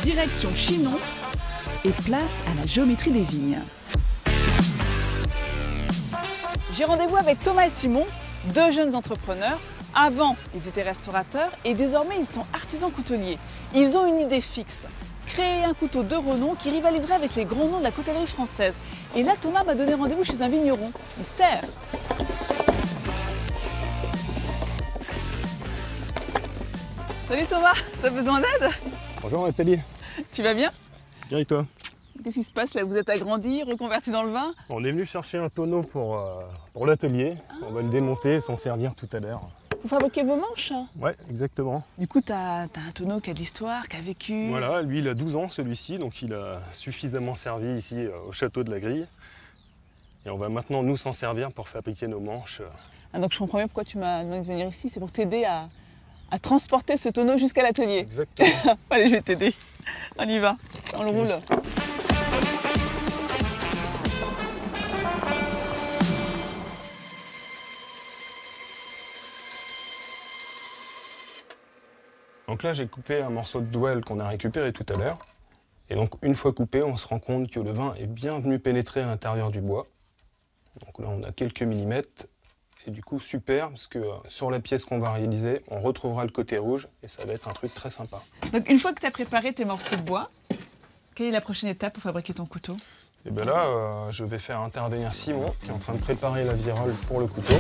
Direction Chinon et place à la géométrie des vignes. J'ai rendez-vous avec Thomas et Simon, deux jeunes entrepreneurs. Avant, ils étaient restaurateurs et désormais, ils sont artisans couteliers. Ils ont une idée fixe, créer un couteau de renom qui rivaliserait avec les grands noms de la coutellerie française. Et là, Thomas m'a donné rendez-vous chez un vigneron. Mystère! Salut Thomas, t'as besoin d'aide? Bonjour Nathalie. Tu vas bien? Bien et toi? Qu'est-ce qui se passe là? Vous êtes agrandi, reconverti dans le vin? On est venu chercher un tonneau pour l'atelier. On va le démonter et s'en servir tout à l'heure. Vous fabriquez vos manches? Ouais, exactement. Du coup, t'as un tonneau qui a de l'histoire, qui a vécu. Voilà, lui il a 12 ans celui-ci, donc il a suffisamment servi ici au château de la Grille. Et on va maintenant nous s'en servir pour fabriquer nos manches. Ah, donc je comprends bien pourquoi tu m'as demandé de venir ici, c'est pour t'aider à transporter ce tonneau jusqu'à l'atelier. Exactement. Allez, je vais t'aider. On y va, on le roule. Donc là j'ai coupé un morceau de douelle qu'on a récupéré tout à l'heure. Et donc une fois coupé, on se rend compte que le vin est bien venu pénétrer à l'intérieur du bois. Donc là on a quelques millimètres. Et du coup super, parce que sur la pièce qu'on va réaliser, on retrouvera le côté rouge et ça va être un truc très sympa. Donc une fois que tu as préparé tes morceaux de bois, quelle est la prochaine étape pour fabriquer ton couteau? Et bien là, je vais faire intervenir Simon, qui est en train de préparer la virole pour le couteau.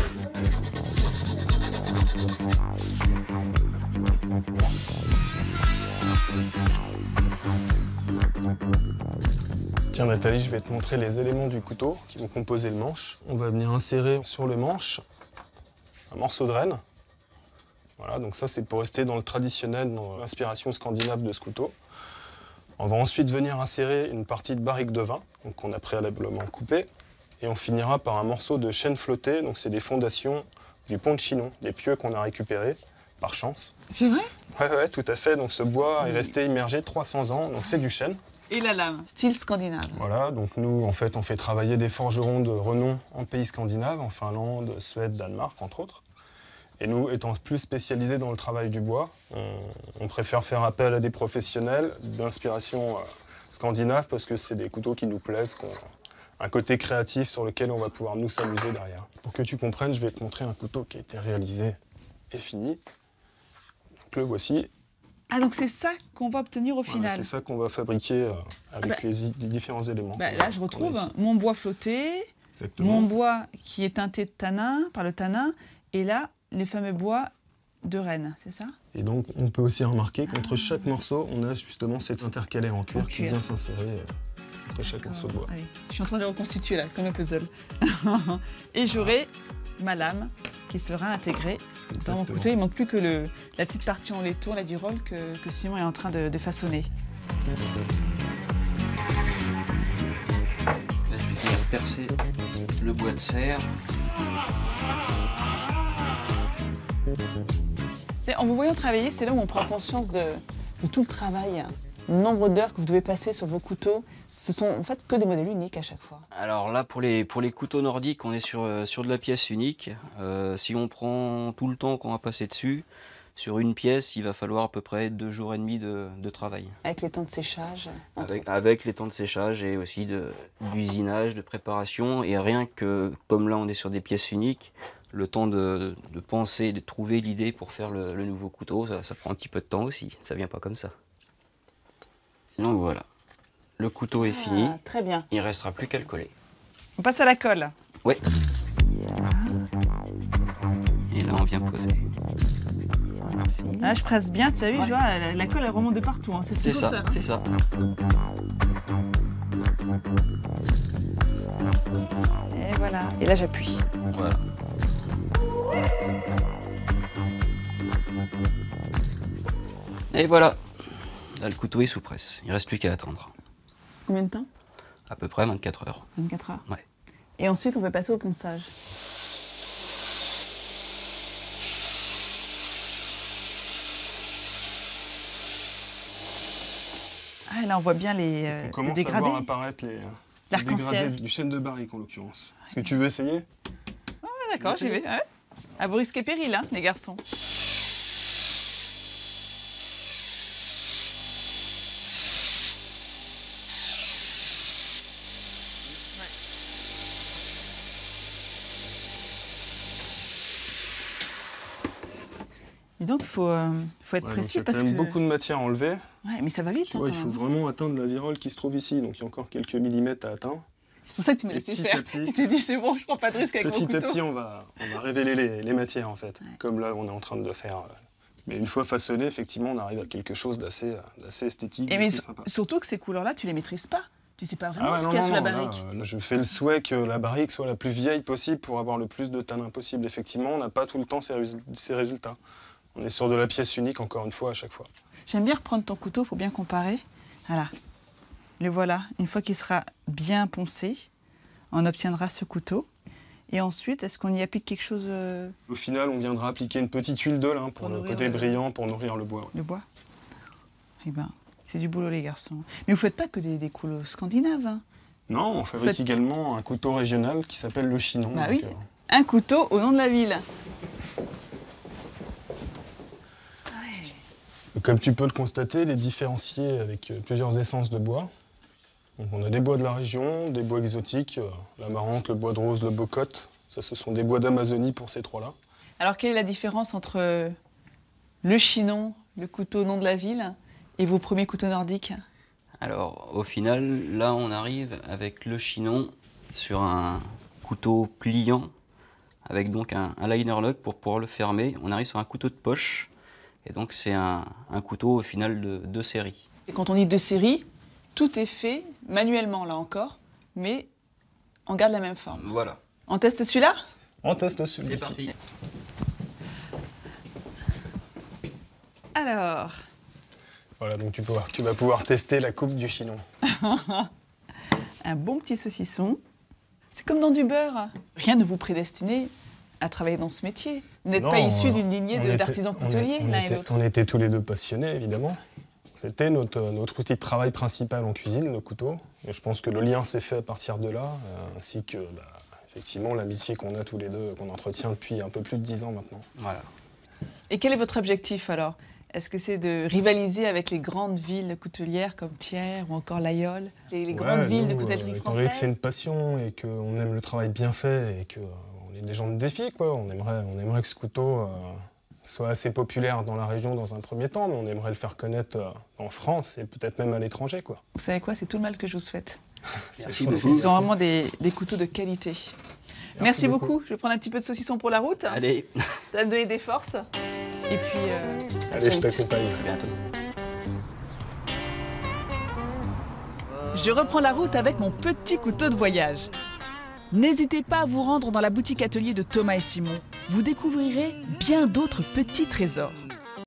Tiens Nathalie, je vais te montrer les éléments du couteau qui vont composer le manche. On va venir insérer sur le manche un morceau de renne. Voilà, donc ça c'est pour rester dans le traditionnel, dans l'inspiration scandinave de ce couteau. On va ensuite venir insérer une partie de barrique de vin, donc qu'on a préalablement coupé. Et on finira par un morceau de chêne flotté, donc c'est des fondations du pont de Chinon, des pieux qu'on a récupérés par chance. C'est vrai? Ouais, tout à fait. Donc ce bois est resté immergé 300 ans, donc c'est du chêne. Et la lame, style scandinave. Voilà, donc nous, en fait, on fait travailler des forgerons de renom en pays scandinaves, en Finlande, Suède, Danemark, entre autres. Et nous, étant plus spécialisés dans le travail du bois, on préfère faire appel à des professionnels d'inspiration scandinave parce que c'est des couteaux qui nous plaisent, qui ont un côté créatif sur lequel on va pouvoir nous s'amuser derrière. Pour que tu comprennes, je vais te montrer un couteau qui a été réalisé et fini. Donc le voici. Ah, donc c'est ça qu'on va obtenir au final. Voilà, c'est ça qu'on va fabriquer avec les différents éléments. Là, je retrouve mon bois flotté, mon bois qui est teinté de tanin, par le tanin, et là, les fameux bois de renne, c'est ça? Et donc, on peut aussi remarquer qu'entre chaque morceau, on a justement cet intercalaire en cuir qui vient s'insérer entre chaque morceau de bois. Allez, je suis en train de le reconstituer là, comme un puzzle. Et j'aurai ma lame qui sera intégrée dans mon couteau. Il ne manque plus que la petite partie en laiton, la virole, que Simon est en train de façonner. Là, je vais venir percer le bois de serre. En vous voyant travailler, c'est là où on prend conscience de tout le travail, le nombre d'heures que vous devez passer sur vos couteaux. Ce sont en fait que des modèles uniques à chaque fois. Alors là, pour les couteaux nordiques, on est sur de la pièce unique. Si on prend tout le temps qu'on va passer dessus, sur une pièce, il va falloir à peu près 2 jours et demi de travail. Avec les temps de séchage? Avec les temps de séchage et aussi d'usinage, de préparation. Et rien que, comme là on est sur des pièces uniques, le temps de penser, de trouver l'idée pour faire le nouveau couteau, ça prend un petit peu de temps aussi. Ça vient pas comme ça. Donc voilà, le couteau est fini. Très bien. Il ne restera plus qu'à le coller. On passe à la colle. Oui. Et là on vient poser. Ah, je presse bien, tu as vu, je vois, la colle elle remonte de partout, hein. C'est ce qu'il faut faire. C'est ça. Et voilà, et là j'appuie. Voilà. Et voilà. Là le couteau est sous presse, il ne reste plus qu'à attendre. Combien de temps? À peu près 24 heures. 24 heures. Ouais. Et ensuite on peut passer au ponçage. Ah, là on voit bien les on commence dégradés. à voir apparaître les dégradés du chêne de barrique en l'occurrence. Est-ce que tu veux essayer? Ah, d'accord, j'y vais. Ouais. À vos risques et périls, hein, les garçons. Dis donc, il faut être Ouais, donc précis il y a parce quand même que... beaucoup de matière à enlever. Ouais, mais ça va vite. Tu vois, hein, il quand faut même. vraiment atteindre la virole qui se trouve ici. Donc il y a encore quelques millimètres à atteindre. C'est pour ça que tu m'as Et laissé petit faire. à petit. Tu t'es dit, c'est bon, je prends pas de risque avec mon Petit couteau. à petit, on va révéler les matières en fait. Ouais. Comme là, on est en train de le faire. Mais une fois façonné, effectivement, on arrive à quelque chose d'assez esthétique, Et mais d'assez sympa. surtout que ces couleurs-là, tu les maîtrises pas. Tu sais pas vraiment Ah ouais, ce non, qu'il y a non, sous la non, barrique. là, je fais le souhait que la barrique soit la plus vieille possible pour avoir le plus de tanin possible. Effectivement, on n'a pas tout le temps ces résultats. On est sur de la pièce unique, encore une fois, à chaque fois. J'aime bien reprendre ton couteau pour bien comparer. Voilà. Le voilà. Une fois qu'il sera bien poncé, on obtiendra ce couteau. Et ensuite, est-ce qu'on y applique quelque chose, Au final, on viendra appliquer une petite huile d'ol pour Pour le nourrir côté le- brillant, pour nourrir le bois. Ouais. le bois? Eh ben, c'est du boulot, les garçons. Mais vous faites pas que des couteaux scandinaves. Hein. Non, on fabrique également un couteau régional qui s'appelle le chinon. Bah donc, oui. Un couteau au nom de la ville. Comme tu peux le constater, les différencier avec plusieurs essences de bois. Donc on a des bois de la région, des bois exotiques, l'amarante, le bois de rose, le bocote. Ça, ce sont des bois d'Amazonie pour ces trois-là. Alors, quelle est la différence entre le chinon, le couteau au nom de la ville, et vos premiers couteaux nordiques? Alors au final, là on arrive avec le chinon sur un couteau pliant avec donc un liner lock pour pouvoir le fermer. On arrive sur un couteau de poche et donc c'est un couteau au final de série. Et quand on dit de série, tout est fait manuellement, là encore, mais on garde la même forme. Voilà, On teste celui-là? On teste c'est celui-ci. parti. Alors, Voilà, donc tu vas pouvoir tester la coupe du chinon. un bon petit saucisson. C'est comme dans du beurre. Rien ne vous prédestinait à travailler dans ce métier. Vous n'êtes Non, pas issus d'une lignée on était- d'artisans couteliers, on l'un et était- l'autre. On était tous les deux passionnés, évidemment. C'était notre outil de travail principal en cuisine, le couteau. Et je pense que le lien s'est fait à partir de là, ainsi que, effectivement, l'amitié qu'on a tous les deux, qu'on entretient depuis un peu plus de 10 ans maintenant. Voilà. Et quel est votre objectif alors? Est-ce que c'est de rivaliser avec les grandes villes coutelières comme Thiers ou encore l'Aïol, les grandes Ouais, villes de nous, coutellerie étant donné que c'est une française? passion et qu'on aime le travail bien fait et qu'on est des gens de défi, quoi. On aimerait que ce couteau soit assez populaire dans la région dans un premier temps, mais on aimerait le faire connaître en France et peut-être même à l'étranger, quoi. Vous savez quoi? C'est tout le mal que je vous souhaite. Merci Ce beaucoup. sont vraiment des couteaux de qualité. Merci beaucoup. Je vais prendre un petit peu de saucisson pour la route. Allez, Ça va me donner des forces. Et puis, à Allez, très je vite. t'accompagne. à bientôt. Je reprends la route avec mon petit couteau de voyage. N'hésitez pas à vous rendre dans la boutique atelier de Thomas et Simon. Vous découvrirez bien d'autres petits trésors.